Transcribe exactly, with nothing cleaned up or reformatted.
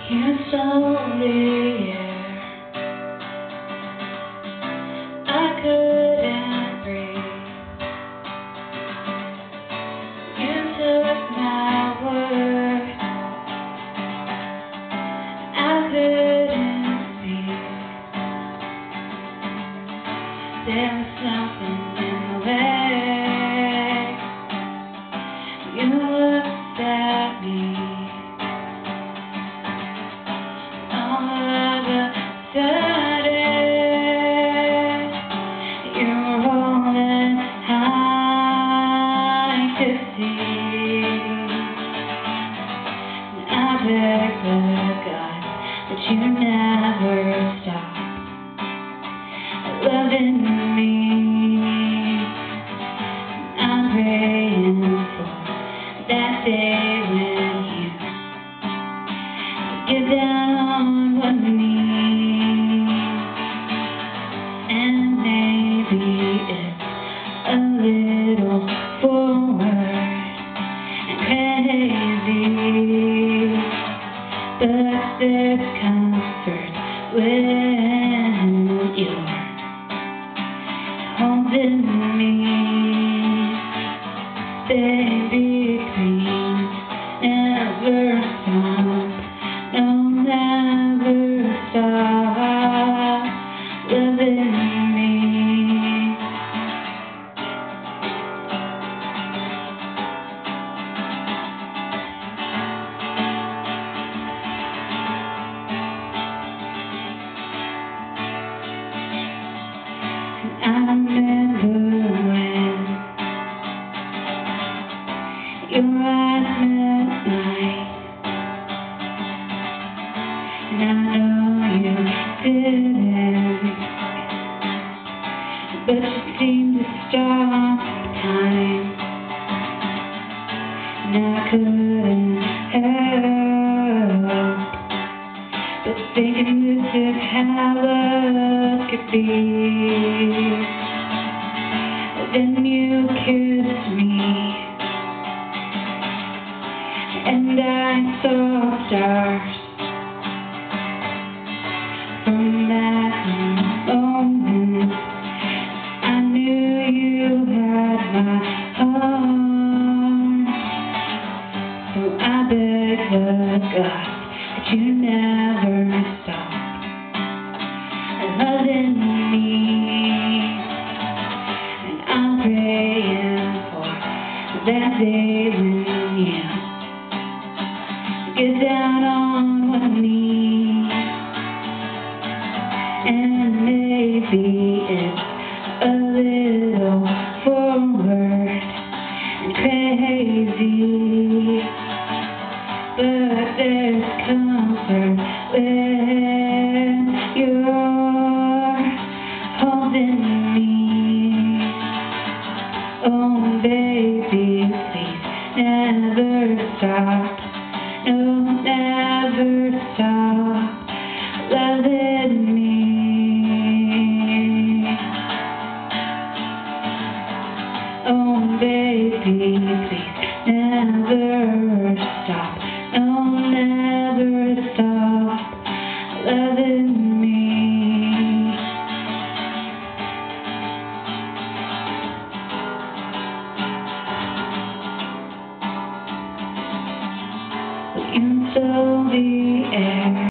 You stole the air. I couldn't breathe. You took my words. I couldn't speak. There was something in the way you looked at me. I beg the God that you never stop loving me. I'm praying for that day when you get down on one knee, and maybe it's a little forward and crazy, but there's comfort when you're holding me. Baby, please never stop, no, never stop loving me. I remember when your eyes met mine, and I know you didn't, but you seemed to stop time, and I couldn't help but thinking this is how love could be. Then you kissed me, and I saw stars. From that moment, I knew you had my heart. So I beg the God that you never stop loving me. And I'm praying for that day when you get down on one knee, and maybe it's a little forward and crazy, but there's comfort when you're holding me. Oh baby, please never stop, no, never stop loving me. Oh baby, please never stop, no, never stop loving me. You stole the air.